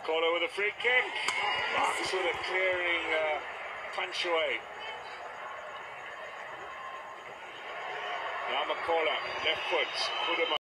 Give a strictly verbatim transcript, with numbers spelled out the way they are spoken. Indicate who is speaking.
Speaker 1: McCullough with a free kick. Box with a clearing uh, punch away. Now McCullough, left foot, put him